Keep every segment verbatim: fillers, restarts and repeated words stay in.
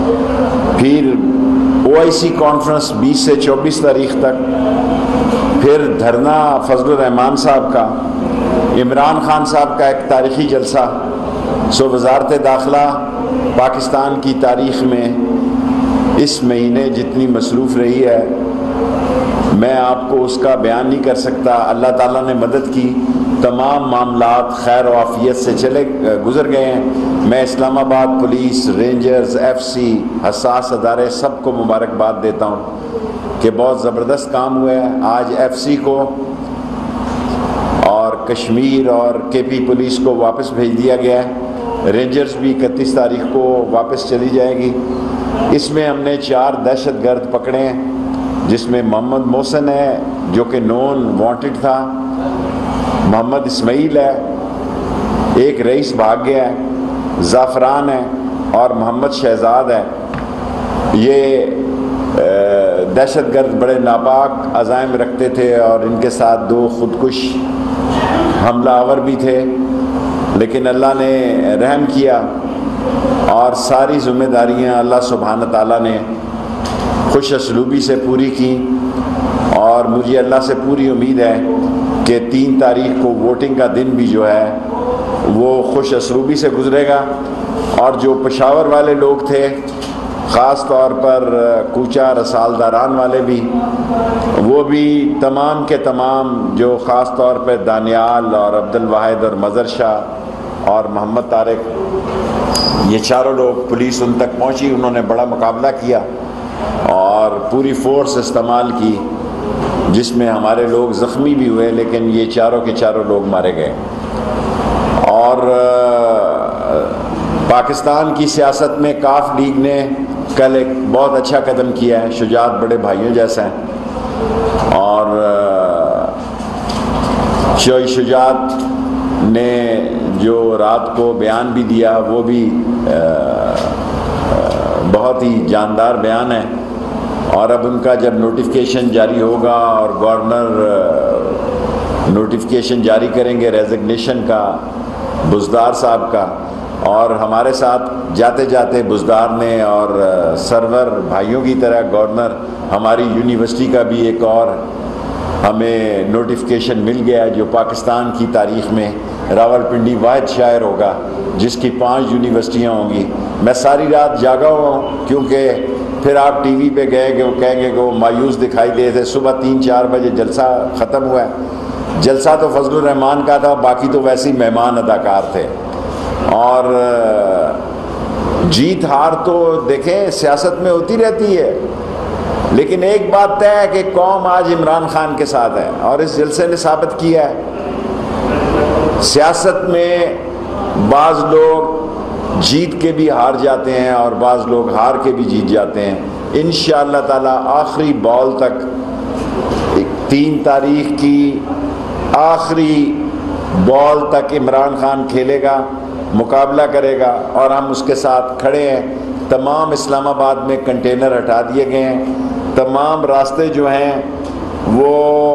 پھر او آئی سی کانفرنس بیس سے چوبیس تاریخ تک، پھر دھرنا فضل الرحمان صاحب کا، عمران خان صاحب کا ایک تاریخی جلسہ۔ سو وزارت داخلہ پاکستان کی تاریخ میں اس مہینے جتنی مصروف رہی ہے میں آپ کو اس کا بیان نہیں کر سکتا۔ اللہ تعالیٰ نے مدد کی، تمام معاملات خیر و عافیت سے چلے گزر گئے ہیں۔ میں اسلام آباد پولیس، رینجرز، ایف سی، حساس ادارے سب کو مبارکباد دیتا ہوں کہ بہت زبردست کام ہوا ہے۔ آج ایف سی کو اور کشمیر اور کے پی پولیس کو واپس بھیج دیا گیا ہے، رینجرز بھی اکتیس تاریخ کو واپس چلی جائے گی۔ اس میں ہم نے چار دہشت گرد پکڑے ہیں، جس میں محمد محسن ہے جو کہ نون وانٹڈ تھا، محمد اسماعیل ہے، ایک رئیس بھاگ گیا ہے، زعفران ہے اور محمد شہزاد ہے۔ یہ دہشت گرد بڑے ناپاک عزائم رکھتے تھے اور ان کے ساتھ دو خودکش حملہ آور بھی تھے، لیکن اللہ نے رحم کیا اور ساری ذمہ داریاں اللہ سبحانہ تعالیٰ نے خوش اسلوبی سے پوری کی، اور مجھے اللہ سے پوری امید ہے کہ تین تاریخ کو ووٹنگ کا دن بھی جو ہے وہ خوش اسلوبی سے گزرے گا، اور جو پشاور والے لوگ تھے، خاص طور پر کوچہ رسالداران والے بھی، وہ بھی تمام کے تمام، جو خاص طور پہ دانیال اور عبد الواحد اور مظہر شاہ اور محمد طارق، یہ چاروں لوگ، پولیس ان تک پہنچی، انہوں نے بڑا مقابلہ کیا اور پوری فورس استعمال کی، جس میں ہمارے لوگ زخمی بھی ہوئے، لیکن یہ چاروں کے چاروں لوگ مارے گئے۔ اور پاکستان کی سیاست میں کاف لیگ نے کل ایک بہت اچھا قدم کیا ہے، شجاعت بڑے بھائیوں جیسا ہے، اور شوئی شجاعت نے جو رات کو بیان بھی دیا وہ بھی بہت ہی جاندار بیان ہے، اور اب ان کا جب نوٹیفکیشن جاری ہوگا اور گورنر نوٹیفکیشن جاری کریں گے ریزگنیشن کا بزدار صاحب کا، اور ہمارے ساتھ جاتے جاتے بزدار نے اور سرور بھائیوں کی طرح گورنر ہماری یونیورسٹی کا بھی ایک اور ہمیں نوٹیفکیشن مل گیا ہے، جو پاکستان کی تاریخ میں راول پنڈی واحد شاعر ہوگا جس کی پانچ یونیورسٹیاں ہوں گی۔ میں ساری رات جاگا ہوا ہوں، کیونکہ پھر آپ ٹی وی پہ گئے کہ وہ کہیں گے کہ وہ مایوس دکھائی دے تھے۔ صبح تین چار بجے جلسہ ختم ہوا ہے۔ جلسہ تو فضل الرحمان کا تھا، باقی تو ویسے ہی مہمان اداکار تھے، اور جیت ہار تو دیکھیں سیاست میں ہوتی رہتی ہے، لیکن ایک بات طے ہے کہ قوم آج عمران خان کے ساتھ ہے، اور اس جلسے نے ثابت کیا ہے۔ سیاست میں بعض لوگ جیت کے بھی ہار جاتے ہیں اور بعض لوگ ہار کے بھی جیت جاتے ہیں۔ انشاءاللہ تعالی آخری بال تک، تین تاریخ کی آخری بال تک عمران خان کھیلے گا، مقابلہ کرے گا، اور ہم اس کے ساتھ کھڑے ہیں۔ تمام اسلام آباد میں کنٹینر ہٹا دیے گئے ہیں، تمام راستے جو ہیں وہ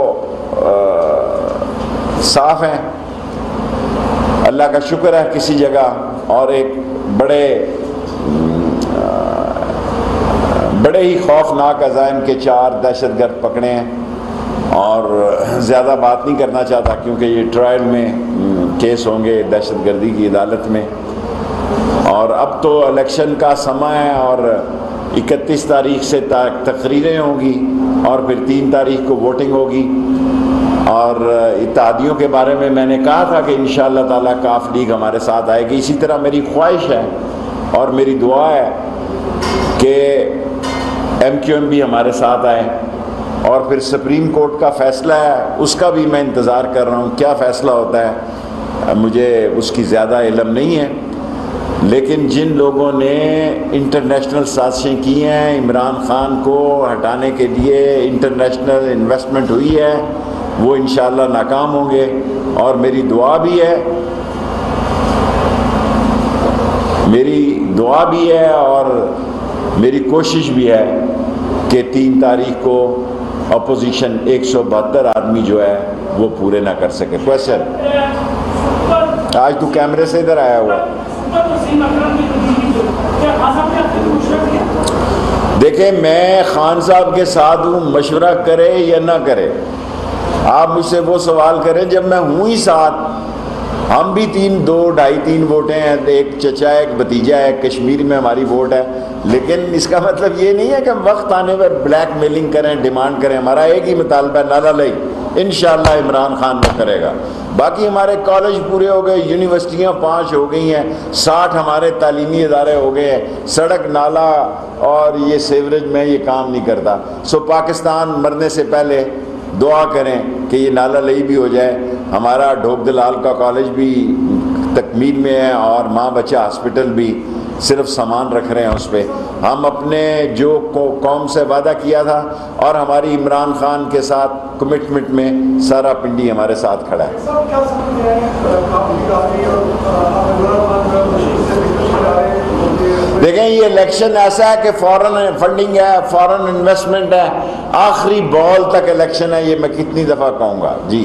صاف ہیں، اللہ کا شکر ہے کسی جگہ، اور ایک بڑے بڑے ہی خوفناک عزائم کے چار دہشت گرد پکڑے ہیں، اور زیادہ بات نہیں کرنا چاہتا کیونکہ یہ ٹرائل میں کیس ہوں گے دہشت گردی کی عدالت میں، اور اب تو الیکشن کا سمہ ہے، اور اکتیس تاریخ سے تقریریں ہوں گی، اور پھر تین تاریخ کو ووٹنگ ہوگی۔ اور اتحادیوں کے بارے میں میں نے کہا تھا کہ انشاءاللہ تعالیٰ کاف لیگ ہمارے ساتھ آئے گی۔ اسی طرح میری خواہش ہے اور میری دعا ہے کہ ایم کیو ایم بھی ہمارے ساتھ آئے، اور پھر سپریم کورٹ کا فیصلہ ہے اس کا بھی میں انتظار کر رہا ہوں، کیا فیصلہ ہوتا ہے مجھے اس کی زیادہ علم نہیں ہے، لیکن جن لوگوں نے انٹرنیشنل سازشیں کی ہیں عمران خان کو ہٹانے کے لیے، انٹرنیشنل انویسٹمنٹ ہوئی ہے، وہ انشاءاللہ ناکام ہوں گے۔ اور میری دعا بھی ہے میری دعا بھی ہے اور میری کوشش بھی ہے کہ تین تاریخ کو اپوزیشن ایک سو بہتر آدمی جو ہے وہ پورے نہ کر سکے۔ کویشچن، آج تو کیمرے سے ادھر آیا ہوا ہے۔ دیکھیں میں خان صاحب کے ساتھ ہوں، مشورہ کرے یا نہ کرے، آپ مجھ سے وہ سوال کریں جب میں ہوں ہی ساتھ. ہم بھی تین دو ڈھائی تین ووٹیں ہیں، ایک چچا ہے، ایک بھتیجا ہے، کشمیر میں ہماری ووٹ ہے، لیکن اس کا مطلب یہ نہیں ہے کہ ہم وقت آنے پر بلیک میلنگ کریں، ڈیمانڈ کریں. ہمارا ایک ہی مطالبہ ہے، نالا لئی انشاءاللہ عمران خان وہ کرے گا. باقی ہمارے کالج پورے ہو گئے، یونیورسٹیاں پانچ ہو گئی ہیں، ساٹھ ہمارے تعلیمی ادارے ہو گئے ہیں، سڑک نالا اور یہ سیوریج میں یہ کام نہیں کرتا. سو پاکستان مرنے سے پہلے دعا کریں کہ یہ نالا لئی بھی ہو جائے. ہمارا ڈھوک دلال کا کالج بھی تکمیل میں ہے اور ماں بچہ ہاسپٹل بھی، صرف سامان رکھ رہے ہیں اس پہ. ہم اپنے جو قوم سے وعدہ کیا تھا اور ہماری عمران خان کے ساتھ کمٹمنٹ میں سارا پنڈی ہمارے ساتھ کھڑا ہے. دیکھیں یہ الیکشن ایسا ہے کہ فورن فنڈنگ ہے، فورن انویسٹمنٹ ہے، آخری بال تک الیکشن ہے. یہ میں کتنی دفعہ کہوں گا جی.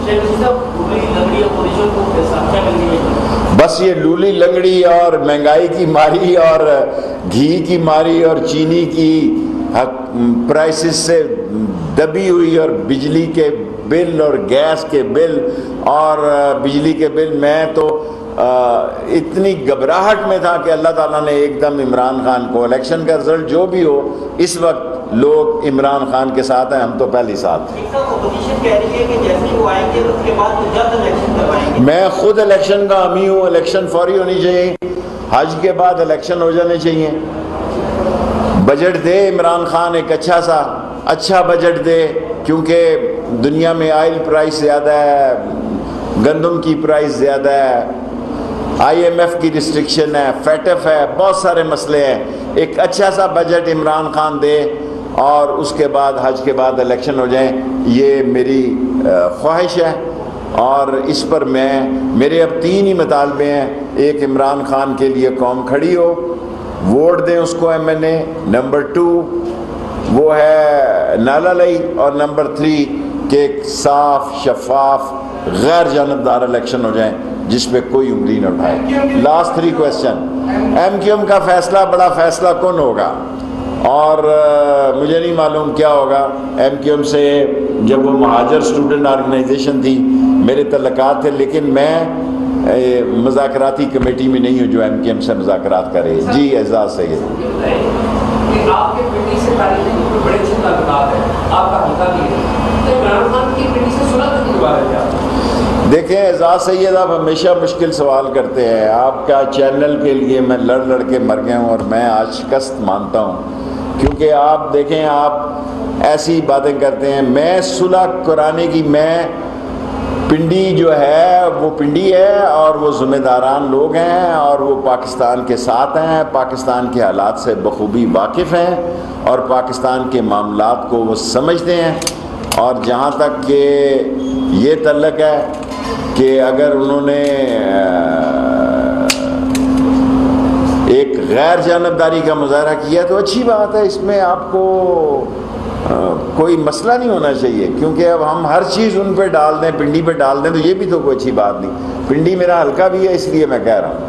بس یہ لولی لنگڑی اور مہنگائی کی ماری اور گھی کی ماری اور چینی کی پرائسز سے دبی ہوئی اور بجلی کے بل اور گیس کے بل اور بجلی کے بل، میں تو اتنی گھبراہٹ میں تھا کہ اللہ تعالیٰ نے ایک دم عمران خان کو، الیکشن کا رزلٹ جو بھی ہو اس وقت لوگ عمران خان کے ساتھ ہیں، ہم تو پہلی ساتھ. میں خود الیکشن کا حامی ہوں، الیکشن فوری ہونی چاہیے، حج کے بعد الیکشن ہو جانے چاہیے. بجٹ دے عمران خان ایک اچھا سا اچھا بجٹ دے، کیونکہ دنیا میں آئل پرائس زیادہ ہے، گندم کی پرائس زیادہ ہے، آئی ایم ایف کی ریسٹرکشن ہے، فیٹف ہے، بہت سارے مسئلے ہیں. ایک اچھا سا بجٹ عمران خان دے اور اس کے بعد حج کے بعد الیکشن ہو جائیں، یہ میری خواہش ہے. اور اس پر میں میرے اب تین ہی مطالبے ہیں. ایک، عمران خان کے لیے قوم کھڑی ہو، ووٹ دیں اس کو M N A. Number two وہ ہے نالا لئی، اور نمبر تھری کہ ایک صاف شفاف غیر جانبدار الیکشن ہو جائیں جس پہ کوئی انگلی نہ اٹھائے. Last three question. M Q M کا فیصلہ بڑا فیصلہ کن ہوگا اور مجھے نہیں معلوم کیا ہوگا. ایم کیو ایم سے جب وہ مہاجر اسٹوڈنٹ آرگنائزیشن تھی میرے تعلقات تھے، لیکن میں مذاکراتی کمیٹی میں نہیں ہوں جو ایم کیو ایم سے مذاکرات کرے. جی اعزاز سید. آپ کے پنڈی سے تاریخی بڑے اچھے تعلقات ہیں، آپ کا حلقہ بھی ہے، تو عمران خان کی پنڈی سے صلح کیوں دوبارہ کیا؟ دیکھیں اعزاز سید، آپ ہمیشہ مشکل سوال کرتے ہیں. آپ کا چینل کے لیے میں لڑ لڑ کے مر گیا ہوں اور میں آج شکست مانتا ہوں، کیونکہ آپ دیکھیں آپ ایسی باتیں کرتے ہیں. میں صلح کرانے کی، میں پنڈی جو ہے وہ پنڈی ہے اور وہ ذمہ داران لوگ ہیں اور وہ پاکستان کے ساتھ ہیں، پاکستان کے حالات سے بخوبی واقف ہیں اور پاکستان کے معاملات کو وہ سمجھتے ہیں. اور جہاں تک کہ یہ تعلق ہے کہ اگر انہوں نے ایک غیر جانبداری کا مظاہرہ کیا تو اچھی بات ہے، اس میں آپ کو کوئی مسئلہ نہیں ہونا چاہیے، کیونکہ اب ہم ہر چیز ان پہ ڈال دیں، پنڈی پہ ڈال دیں تو یہ بھی تو کوئی اچھی بات نہیں. پنڈی میرا حلقہ بھی ہے، اس لیے میں کہہ رہا ہوں.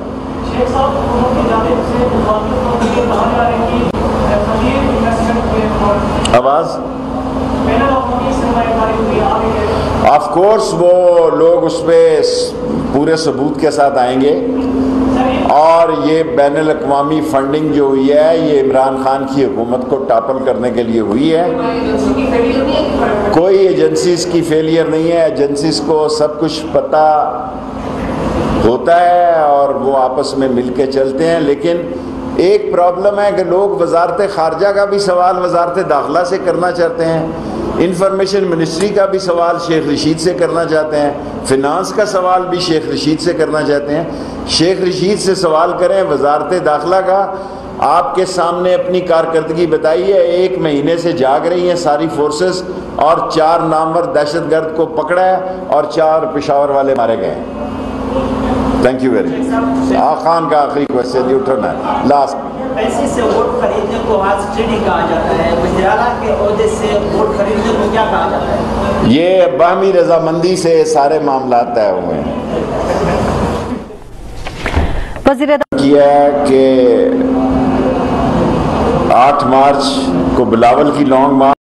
آواز آف کورس وہ لوگ اس پہ پورے ثبوت کے ساتھ آئیں گے، اور یہ بین الاقوامی فنڈنگ جو ہوئی ہے یہ عمران خان کی حکومت کو ٹاپل کرنے کے لیے ہوئی ہے. کوئی ایجنسیز کی فیلئر نہیں ہے، ایجنسیز کو سب کچھ پتہ ہوتا ہے اور وہ آپس میں مل کے چلتے ہیں. لیکن ایک پرابلم ہے کہ لوگ وزارت خارجہ کا بھی سوال وزارت داخلہ سے کرنا چاہتے ہیں، انفارمیشن منسٹری کا بھی سوال شیخ رشید سے کرنا چاہتے ہیں، فنانس کا سوال بھی شیخ رشید سے کرنا چاہتے ہیں. شیخ رشید سے سوال کریں، وزارت داخلہ کا. آپ کے سامنے اپنی کارکردگی بتائیے. ایک مہینے سے جاگ رہی ہیں ساری فورسز اور چار نامور دہشت گرد کو پکڑا ہے اور چار پشاور والے مارے گئے ہیں. Thank you very much. Agha Khan کا آخری کوشچن اٹھنا ہے لاسٹ. پیسے سے ووٹ خریدنے کو آج ٹریڈنگ کہا جاتا ہے، وزیر اعلیٰ کے عہدے سے ووٹ خریدنے کو کیا کہا جاتا ہے؟ یہ باہمی رضامندی سے سارے معاملات طے ہوئے ہیں. وزیر کیا کہ آج آٹھ مارچ کو بلاول کی لانگ مارچ